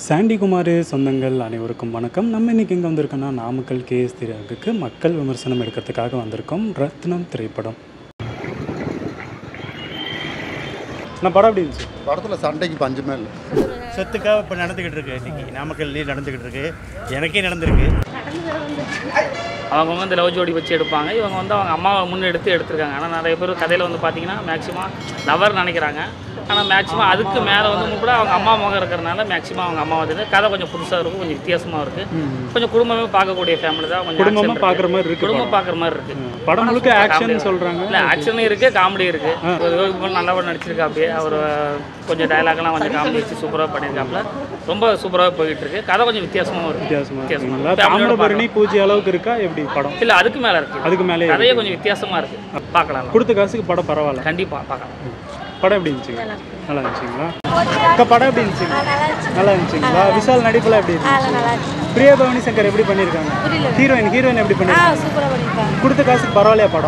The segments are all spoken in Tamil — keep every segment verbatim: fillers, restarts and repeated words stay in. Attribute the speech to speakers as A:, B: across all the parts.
A: சாண்டி குமார் சொந்தங்கள் அனைவருக்கும் வணக்கம். நம்ம இன்றைக்கி எங்கே வந்திருக்கோன்னா நாமக்கல் கேஎஸ் திரையரங்குக்கு மக்கள் விமர்சனம் எடுக்கிறதுக்காக வந்திருக்கோம். ரத்னம் திரைப்படம் நான் படம் எப்படி இருந்துச்சு?
B: படத்தில் சண்டைக்கு பஞ்சமே இல்லை.
C: சொத்துக்காக இப்போ நடந்துக்கிட்டு இருக்கு. இன்றைக்கி நாமக்கல்லேயே நடந்துக்கிட்டு இருக்கு. எனக்கே நடந்திருக்கு.
D: அவங்க வந்து இந்த லவ் ஜோடி வச்சு எடுப்பாங்க. இவங்க வந்து அவங்க அம்மாவை முன்னெடுத்து எடுத்திருக்காங்க. ஆனால் நிறைய பேர் கதையில் வந்து பார்த்தீங்கன்னா மேக்ஸிமம் லவர் நினைக்கிறாங்க. ஆனால் மேக்ஸிமம் அதுக்கு மேலே வந்து கூட அவங்க அம்மா முகம் இருக்கிறனால மேக்ஸிமம் அவங்க அம்மா வந்து கதை கொஞ்சம் புதுசாக இருக்கும், கொஞ்சம் வித்தியாசமாக இருக்குது. கொஞ்சம் குடும்பமே பார்க்கக்கூடிய ஃபேமிலி தான். கொஞ்சம்
A: குடும்பமாக பார்க்குற மாதிரி இருக்குது.
D: குடும்பம் பார்க்குற மாதிரி இருக்குது.
A: படம் முழுக்க ஆக்ஷன் சொல்கிறாங்க.
D: இல்லை, ஆக்ஷனும் இருக்குது, காமெடி இருக்குது. நல்லா நடிச்சிருக்கா. அப்படியே அவர் கொஞ்சம் டைலாக்லாம் கொஞ்சம் காமெடி வச்சு சூப்பராக பண்ணியிருக்காப்புல. ரொம்ப சூப்பராக போயிட்டு இருக்கு. கதை கொஞ்சம் வித்தியாசமாக இருக்குது.
A: வித்தியாசமாக தாமிரபரணி பூஜை அளவுக்கு இருக்கா எப்படி படம்?
D: இல்லை, அதுக்கு மேலே இருக்குது.
A: அதுக்கு மேலே
D: கதையே கொஞ்சம் வித்தியாசமாக இருக்குது. பார்க்கலாம்.
A: கொடுத்த காசுக்கு படம் பரவாயில்ல.
D: கண்டிப்பாக பார்க்கலாம்.
A: படம் எப்படி இருந்துச்சுங்க? நல்லா இருந்துச்சுங்களா? அக்கா படம் எப்படி இருந்துச்சுங்க? நல்லா இருந்துச்சுங்களா? விஷால் நடிப்புலாம் எப்படி இருந்துச்சு? பிரியா பவானி சங்கர் எப்படி பண்ணியிருக்காங்க? ஹீரோயின் ஹீரோயின் எப்படி பண்ணியிருக்காங்க? கொடுத்த காசுக்கு பரவாயில்லையா படம்?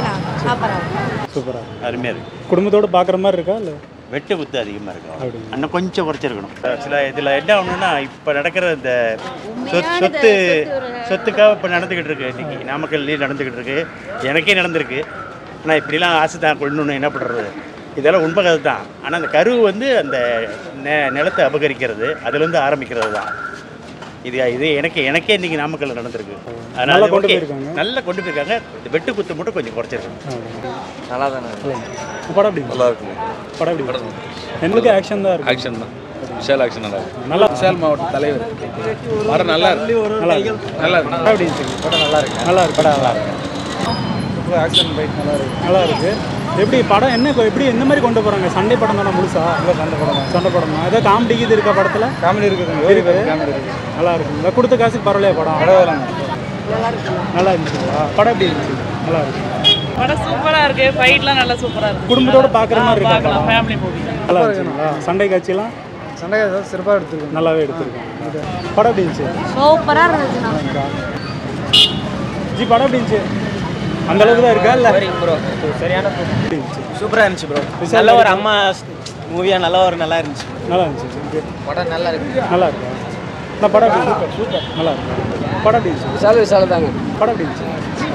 A: சூப்பராக
C: அருமையாக இருக்குது.
A: குடும்பத்தோடு பார்க்குற மாதிரி இருக்கா இல்லை
C: வெட்டு குத்து அதிகமாக இருக்கும்? இன்னும் கொஞ்சம் குறைச்சிருக்கணும். ஆக்சுவலாக இதில் என்ன ஒன்றுன்னா இப்போ நடக்கிற இந்த சொத் சொத்து சொத்துக்காக இப்போ நடந்துக்கிட்டு இருக்கு. இன்றைக்கி நாமக்கல்லேயே நடந்துக்கிட்டு இருக்கு. எனக்கே நடந்திருக்கு. ஆனால் இப்படிலாம் ஆசை தான் கொள்ளணுன்னு என்ன பண்ணுறது? இதெல்லாம் உண்மை கதை தான். ஆனால் அந்த கரு வந்து அந்த நெ நிலத்தை அபகரிக்கிறது அதுலேருந்து ஆரம்பிக்கிறது தான். இது இது எனக்கு எனக்கே இன்றைக்கி நாமக்கல்லில் நடந்திருக்கு. அதனால் கொண்டு போயிருக்காங்க. நல்லா கொண்டு போயிருக்காங்க. இந்த வெட்டு குத்து மட்டும் கொஞ்சம் குறைச்சிருக்கணும்.
E: நல்லா தானே
A: படம் எப்படி
E: நல்லா இருக்கும்.
A: படம் எப்படி படம் எங்களுக்கு ஆக்ஷன் தான் இருக்கு.
E: ஆக்ஷன் தான். விஷால் ஆக்ஷன் நல்லா இருக்கு.
A: நல்லா
E: விஷால் மாவட்ட தலைவர் படம் நல்லா இருக்கு. நல்லா இருக்கு. நல்லா இருக்கு.
A: படம் எப்படி இருந்துச்சு?
E: படம் நல்லா இருக்கு.
A: நல்லா இருக்கு. படம் நல்லா இருக்கு.
E: ஆக்ஷன் பைக் நல்லா இருக்கு.
A: நல்லா இருக்கு. எப்படி படம் என்ன எப்படி எந்த மாதிரி கொண்டு போகிறாங்க? சண்டை படம் தானே முழுசா? இல்லை, சண்டை படம் தான். சண்டை படம் தான். ஏதோ காமெடி இது இருக்கா படத்தில்? காமெடி இருக்குது இருக்குது காமெடி இருக்குது. நல்லா இருக்குங்களா? கொடுத்த காசுக்கு பரவாயில்லையா படம்? நல்லா இருந்துச்சுங்களா? படம் எப்படி இருந்துச்சு? நல்லா இருக்கு.
F: படம் சூப்பராக இருக்குது. ஃபைட்லாம் நல்லா சூப்பராக இருக்குது.
A: குடும்பத்தோடு பார்க்குற மாதிரி இருக்கா?
F: பார்க்கலாம். ஃபேமிலி மூவி
A: நல்லா இருந்துச்சுங்களா? சண்டை காட்சியெல்லாம்
E: சண்டை சிறப்பாக எடுத்துருக்கோம்.
A: நல்லாவே எடுத்துருக்கோம். படம் எப்படி இருந்துச்சு?
F: சூப்பராக இருந்துச்சுண்ணா.
A: ஜி படம் எப்படி இருந்துச்சு? அந்த அளவுக்கு தான் இருக்கா இல்லை?
E: ப்ரோ சரியான சூப்பராக இருந்துச்சு ப்ரோ. நல்ல ஒரு அம்மா மூவியாக நல்லா ஒரு நல்லா இருந்துச்சு.
A: நல்லா இருந்துச்சு.
E: படம் நல்லா இருக்கு.
A: நல்லா இருக்கு. நான் படம் எப்படி சூப்பர் நல்லா இருக்கு. படம் எப்படி இருந்துச்சு?
E: விஷால் விஷால் தாங்க.
A: படம் எப்படி இருந்துச்சு?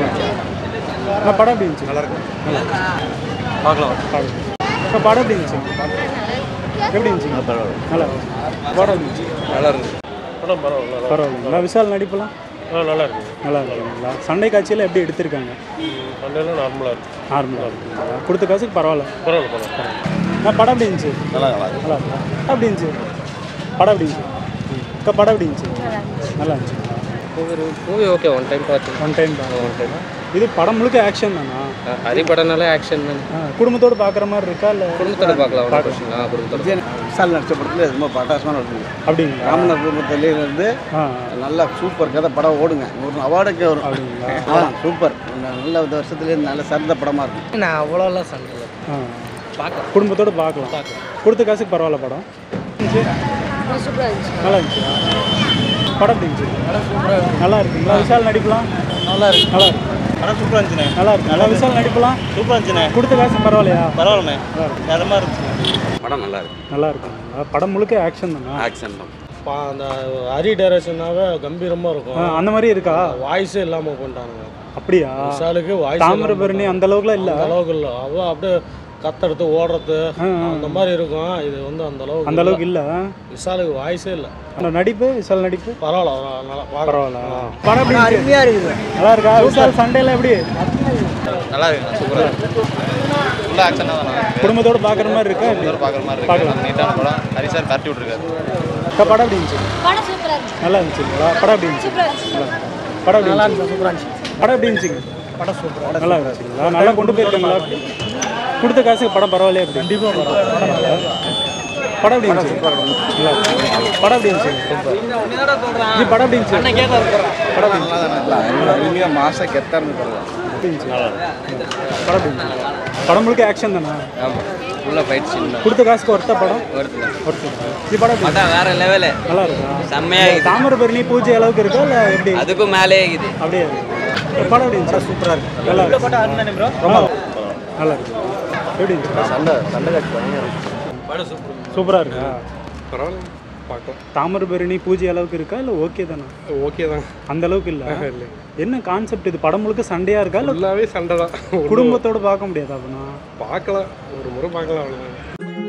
A: நான் படம் எப்படி இருந்துச்சு? நல்லா இருக்கு. நல்லா
E: பார்க்கலாம்.
A: படம் இப்போ படம் எப்படி இருந்துச்சு? எப்படி இருந்துச்சு? நல்லா இருக்கு. படம் இருந்துச்சு.
E: நல்லா இருக்கு.
A: படம் பரவாயில்ல பரவாயில்ல. விஷால் நடிப்புலாம்
C: நல்லா இருக்கு.
A: நல்லா இருக்குங்களா? சண்டை காட்சியில் எப்படி எடுத்திருக்காங்க?
C: சண்டையெல்லாம் நார்மலாக இருக்குது.
A: நார்மலாக இருக்குங்களா? கொடுத்த காசுக்கு பரவாயில்ல.
C: பரவாயில்ல பரவாயில்ல.
A: நான் படம் எப்படி இருந்துச்சு?
E: நல்லா நல்லா
A: நல்லா இருக்கா? எப்படி இருந்துச்சு? படம் எப்படி இருந்துச்சு? அக்கா படம் எப்படி இருந்துச்சு? நல்லா இருந்துச்சு.
E: ஒரு மூவி ஓகே ஒன் டைம் பார்த்து
A: ஒன் டைம் தான். ஒன் டைம் இது படம் முழுக்க ஆக்ஷன் தானா?
E: ஹரி படம்னாலே ஆக்ஷன் தான்.
A: குடும்பத்தோடு பார்க்குற மாதிரி இருக்கா இல்லை?
E: குடும்பத்தோட பார்க்கலாம். பார்க்கலாம் குடும்பத்தோட. விஷால் நடிச்ச படத்தில் ரொம்ப பட்டாசமாக நடக்குது.
A: அப்படிங்களா?
E: ராமநாத் குடும்பத்திலே வந்து நல்லா சூப்பர் கதை படம் ஓடுங்க. ஒரு அவார்டுக்கு வரும். அப்படிங்களா? சூப்பர். நல்ல வருஷத்துலேயே நல்ல சிறந்த படமாக இருக்கும். நான் அவ்வளோலாம் சண்டை பார்க்க
A: குடும்பத்தோடு பார்க்கலாம். பார்க்கலாம். கொடுத்த காசுக்கு பரவாயில்ல படம். நல்லா இருந்துச்சு. படம் எப்படி இருந்துச்சு? நல்லா இருக்குங்களா? விஷால் நடிப்புலாம்
C: நல்லா இருக்கு.
A: நல்லா இருக்கு.
C: படம் சூப்பராக இருந்துச்சுண்ணே.
A: நல்லா இருக்கு. நல்லா விஷால் நடிப்புலாம்
C: சூப்பராக இருந்துச்சுண்ணே.
A: கொடுத்த காசு பரவாயில்லையா?
C: பரவாயில்லண்ணே.
A: நல்லா இருக்கு.
C: தரமாக இருந்துச்சு.
E: படம் நல்லா இருக்கு.
A: நல்லா இருக்குங்களா? படம் முழுக்க ஆக்ஷன் தானா?
E: ஆக்ஷன் தான்.
G: அந்த ஹரி டைரக்ஷனாவே கம்பீரமாக இருக்கும்.
A: அந்த மாதிரி இருக்கா?
G: வாய்ஸே இல்லாமல் பண்ணிட்டானுங்க.
A: அப்படியா?
G: விஷாலுக்கு வாய்ஸ்
A: தாமிரபரணி அந்த அளவுக்குலாம் இல்லை.
G: அந்த அளவுக்கு இல்லை. அவள் அப்படியே கத்தெடுத்து ஓடுறது அந்த மாதிரி இருக்கும். இது வந்து அந்த அளவுக்கு
A: அந்த அளவுக்கு இல்லை.
G: விஷாலுக்கு வாய்ஸே இல்லை.
A: அந்த நடிப்பு விஷால் நடிப்பு
G: பரவாயில்ல. நல்லா
A: பரவாயில்ல. படம் எப்படி அருமையாக இருக்குது. நல்லா இருக்கா? விஷால் சண்டையில் எப்படி?
E: நல்லா இருக்கு. சூப்பராக இருக்கு. ஃபுல்லாக ஆக்ஷனாக தான் இருக்கு.
A: குடும்பத்தோடு பார்க்குற மாதிரி இருக்கா?
E: பார்க்குற மாதிரி இருக்கு. நீட்டான படம். ஹரி சார் கரெக்ட் விட்டுருக்காரு.
A: அக்கா படம் எப்படி இருந்துச்சு? நல்லா இருந்துச்சுங்களா? படம் எப்படி இருந்துச்சு? படம் நல்லா இருந்துச்சு. சூப்பராக இருந்துச்சு. படம் எப்படி இருந்துச்சுங்க? படம் சூப்பர் நல்லா இருந்துச்சுங்களா? நல்லா கொண்டு போயிருக்காங்களா? கொடுத்த காசுக்கு படம் பரவாயில்லையா? எப்படி? கண்டிப்பாக படம் எப்படி இருந்துச்சு? நல்லா படம் எப்படி இருந்துச்சு? ஜி படம் எப்படி இருந்துச்சு? படம்
E: அருமையாக மாசம் கெத்தான்னு படம்.
A: படம் எப்படி இருந்துச்சு? படம் முழுக்க ஆக்ஷன் தானே?
E: ஆமாம். ஃபுல்லாக ஃபைட் சீன்.
A: கொடுத்த காசுக்கு ஒருத்த படம்
E: ஒருத்தர்
A: ஒருத்தர் இது படம்
E: அதான் வேற லெவலு.
A: நல்லா இருக்கா?
E: செம்மையாக
A: தாமிரபரணி பூஜை அளவுக்கு இருக்கா இல்லை எப்படி?
E: அதுக்கும் மேலே இருக்குது.
A: அப்படியே படம் எப்படி இருந்துச்சு? சூப்பராக இருக்கு. நல்லா இருக்கு. ரொம்ப நல்லா இருக்கு. எப்படி இருந்துச்சு?
E: சண்டை சண்டை காட்சி பயங்கரம்.
A: சூப்பராக இருக்கா?
E: பரவாயில்ல.
B: பார்க்கலாம்.
A: தாமிரபரணி பூஜை அளவுக்கு இருக்கா இல்லை ஓகே தானே?
B: ஓகே தான்.
A: அந்த அளவுக்கு இல்லை.
B: இல்லை.
A: என்ன கான்செப்ட் இது? படம் முழுக்க சண்டையாக இருக்கா இல்லை
B: ஃபுல்லாகவே சண்டை தான்.
A: குடும்பத்தோடு பார்க்க முடியாது அப்படின்னா?
B: பார்க்கலாம், ஒரு முறை பார்க்கலாம் அவ்வளோதான்.